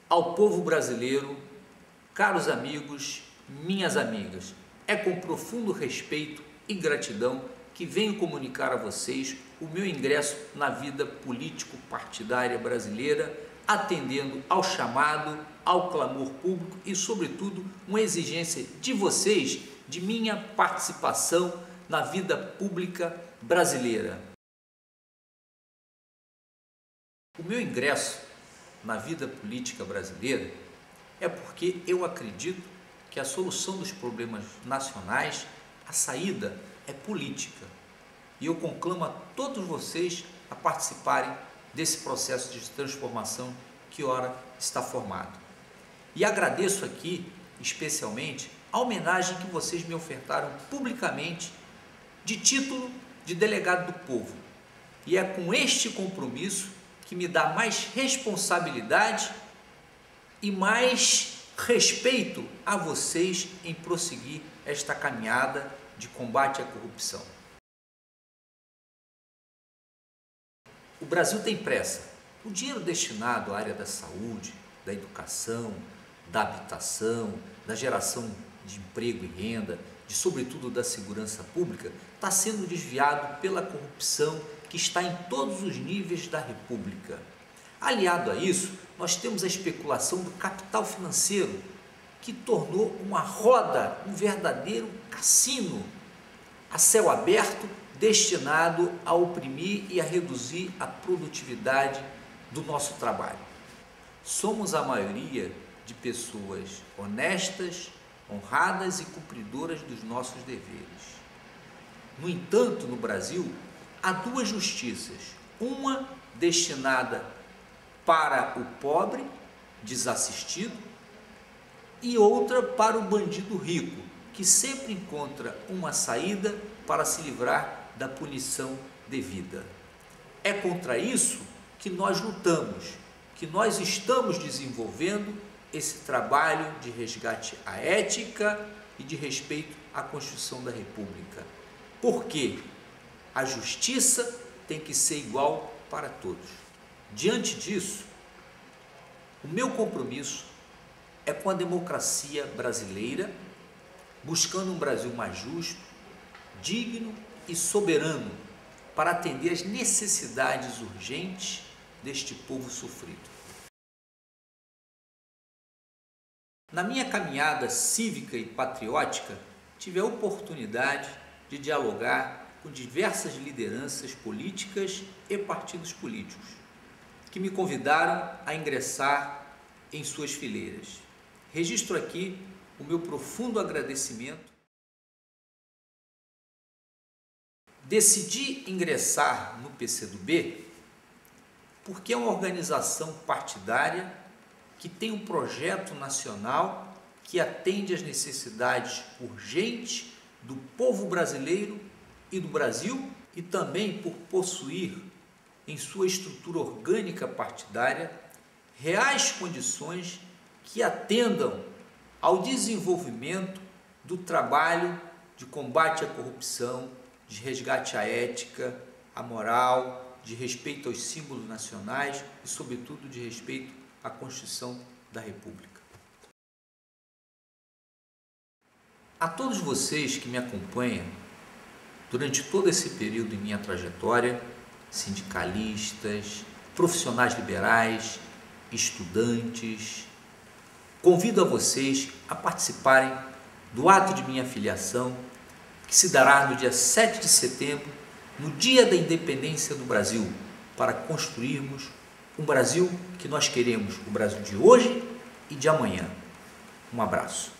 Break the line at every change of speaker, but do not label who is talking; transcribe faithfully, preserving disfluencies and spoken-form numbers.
Ao povo brasileiro, caros amigos, minhas amigas, é com profundo respeito e gratidão que venho comunicar a vocês o meu ingresso na vida político-partidária brasileira, atendendo ao chamado, ao clamor público e, sobretudo, uma exigência de vocês, de minha participação na vida pública brasileira. O meu ingresso na vida política brasileira é porque eu acredito que a solução dos problemas nacionais, a saída é política. E eu conclamo a todos vocês a participarem desse processo de transformação que ora está formado. E agradeço aqui, especialmente, a homenagem que vocês me ofertaram publicamente de título de delegado do povo. E é com este compromisso que me dá mais responsabilidade e mais respeito a vocês em prosseguir esta caminhada de combate à corrupção. O Brasil tem pressa. O dinheiro destinado à área da saúde, da educação, da habitação, da geração de emprego e renda, de sobretudo da segurança pública, está sendo desviado pela corrupção que está em todos os níveis da República. Aliado a isso, nós temos a especulação do capital financeiro, que tornou uma roda, um verdadeiro cassino a céu aberto, destinado a oprimir e a reduzir a produtividade do nosso trabalho. Somos a maioria de pessoas honestas, honradas e cumpridoras dos nossos deveres. No entanto, no Brasil, há duas justiças, uma destinada para o pobre, desassistido, e outra para o bandido rico, que sempre encontra uma saída para se livrar da punição devida. É contra isso que nós lutamos, que nós estamos desenvolvendo esse trabalho de resgate à ética e de respeito à Constituição da República. Por quê? A justiça tem que ser igual para todos. Diante disso, o meu compromisso é com a democracia brasileira, buscando um Brasil mais justo, digno e soberano para atender às necessidades urgentes deste povo sofrido. Na minha caminhada cívica e patriótica, tive a oportunidade de dialogar com diversas lideranças políticas e partidos políticos, que me convidaram a ingressar em suas fileiras. Registro aqui o meu profundo agradecimento. Decidi ingressar no P C do B porque é uma organização partidária que tem um projeto nacional que atende às necessidades urgentes do povo brasileiro e do Brasil, e também por possuir em sua estrutura orgânica partidária reais condições que atendam ao desenvolvimento do trabalho de combate à corrupção, de resgate à ética, à moral, de respeito aos símbolos nacionais e, sobretudo, de respeito à Constituição da República. A todos vocês que me acompanham durante todo esse período em minha trajetória, sindicalistas, profissionais liberais, estudantes, convido a vocês a participarem do ato de minha filiação, que se dará no dia sete de setembro, no Dia da Independência do Brasil, para construirmos um Brasil que nós queremos, o Brasil de hoje e de amanhã. Um abraço.